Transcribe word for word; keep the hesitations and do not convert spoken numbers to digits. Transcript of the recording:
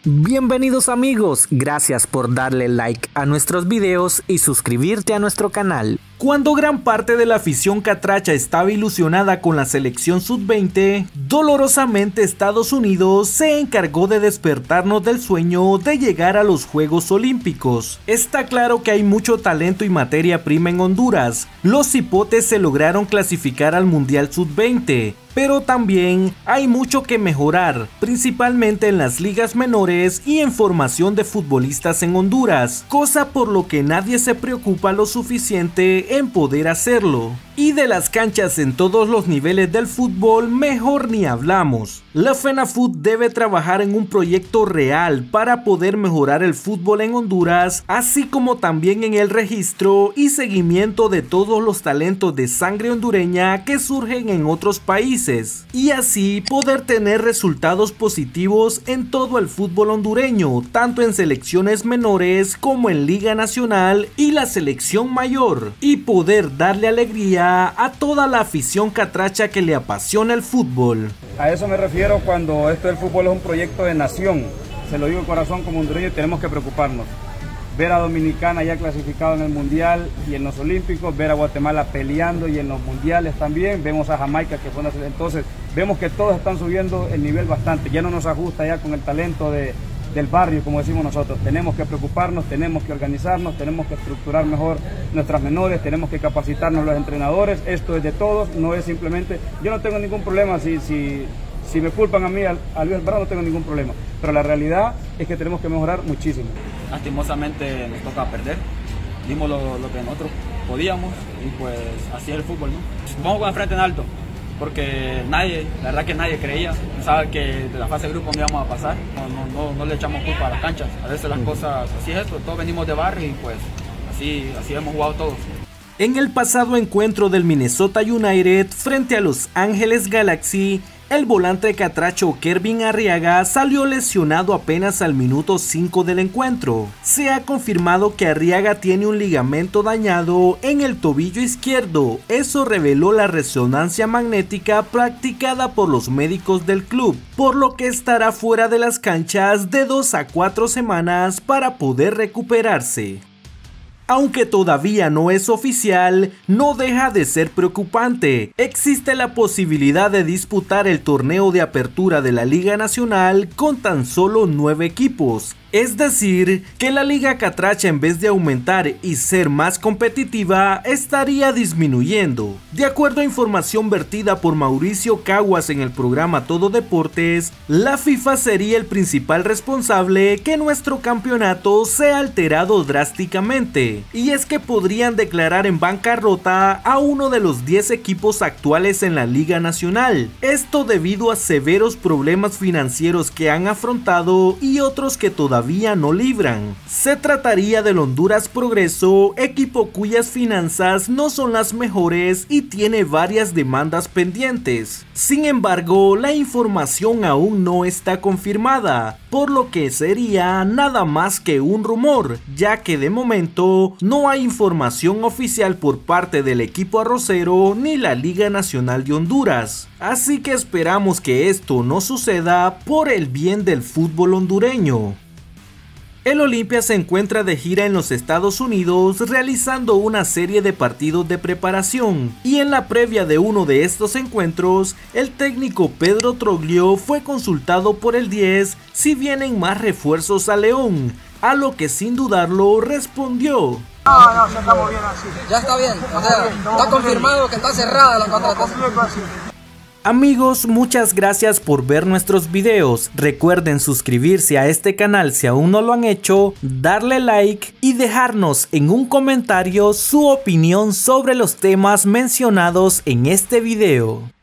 Bienvenidos amigos, gracias por darle like a nuestros videos y suscribirte a nuestro canal. Cuando gran parte de la afición catracha estaba ilusionada con la selección sub veinte, dolorosamente Estados Unidos se encargó de despertarnos del sueño de llegar a los Juegos Olímpicos. Está claro que hay mucho talento y materia prima en Honduras. Los cipotes se lograron clasificar al Mundial sub veinte, pero también hay mucho que mejorar, principalmente en las ligas menores y en formación de futbolistas en Honduras, cosa por lo que nadie se preocupa lo suficiente en poder hacerlo. Y de las canchas en todos los niveles del fútbol mejor ni hablamos. La FENAFUT debe trabajar en un proyecto real para poder mejorar el fútbol en Honduras, así como también en el registro y seguimiento de todos los talentos de sangre hondureña que surgen en otros países, y así poder tener resultados positivos en todo el fútbol hondureño, tanto en selecciones menores como en Liga Nacional y la selección mayor, y poder darle alegría a toda la afición catracha que le apasiona el fútbol. A eso me refiero cuando esto del fútbol es un proyecto de nación. Se lo digo de corazón, como hondureño tenemos que preocuparnos. Ver a Dominicana ya clasificado en el Mundial y en los Olímpicos, ver a Guatemala peleando y en los Mundiales también, vemos a Jamaica que fue una... Entonces vemos que todos están subiendo el nivel bastante, ya no nos ajusta ya con el talento de, del barrio, como decimos nosotros. Tenemos que preocuparnos, tenemos que organizarnos, tenemos que estructurar mejor nuestras menores, tenemos que capacitarnos los entrenadores. Esto es de todos, no es simplemente... Yo no tengo ningún problema si... si Si me culpan a mí, a, a Luis Alvarado, no tengo ningún problema. Pero la realidad es que tenemos que mejorar muchísimo. Lastimosamente nos toca perder. Dimos lo, lo que nosotros podíamos y pues así es el fútbol, ¿no? Vamos con el frente en alto, porque nadie, la verdad que nadie creía. Pensaba que de la fase de grupo no íbamos a pasar. No, no, no, no le echamos culpa a las canchas. A veces las cosas, así es esto, todos venimos de barrio y pues así, así hemos jugado todos. En el pasado encuentro del Minnesota United frente a Los Ángeles Galaxy, el volante catracho Kervin Arriaga salió lesionado apenas al minuto cinco del encuentro. Se ha confirmado que Arriaga tiene un ligamento dañado en el tobillo izquierdo. Eso reveló la resonancia magnética practicada por los médicos del club, por lo que estará fuera de las canchas de dos a cuatro semanas para poder recuperarse. Aunque todavía no es oficial, no deja de ser preocupante. Existe la posibilidad de disputar el torneo de apertura de la Liga Nacional con tan solo nueve equipos. Es decir, que la Liga Catracha, en vez de aumentar y ser más competitiva, estaría disminuyendo. De acuerdo a información vertida por Mauricio Caguas en el programa Todo Deportes, la FIFA sería el principal responsable que nuestro campeonato sea alterado drásticamente. Y es que podrían declarar en bancarrota a uno de los diez equipos actuales en la Liga Nacional. Esto debido a severos problemas financieros que han afrontado y otros que todavía no libran. Se trataría del Honduras Progreso, equipo cuyas finanzas no son las mejores y tiene varias demandas pendientes. Sin embargo, la información aún no está confirmada, por lo que sería nada más que un rumor, ya que de momento no hay información oficial por parte del equipo arrocero ni la Liga Nacional de Honduras. Así que esperamos que esto no suceda por el bien del fútbol hondureño. El Olimpia se encuentra de gira en los Estados Unidos realizando una serie de partidos de preparación, y en la previa de uno de estos encuentros, el técnico Pedro Troglio fue consultado por el diez si vienen más refuerzos a León, a lo que sin dudarlo respondió: No, no, ya estamos bien así. Ya está bien, o sea, está confirmado que está cerrada la contratación. Amigos, muchas gracias por ver nuestros videos. Recuerden suscribirse a este canal si aún no lo han hecho, darle like y dejarnos en un comentario su opinión sobre los temas mencionados en este video.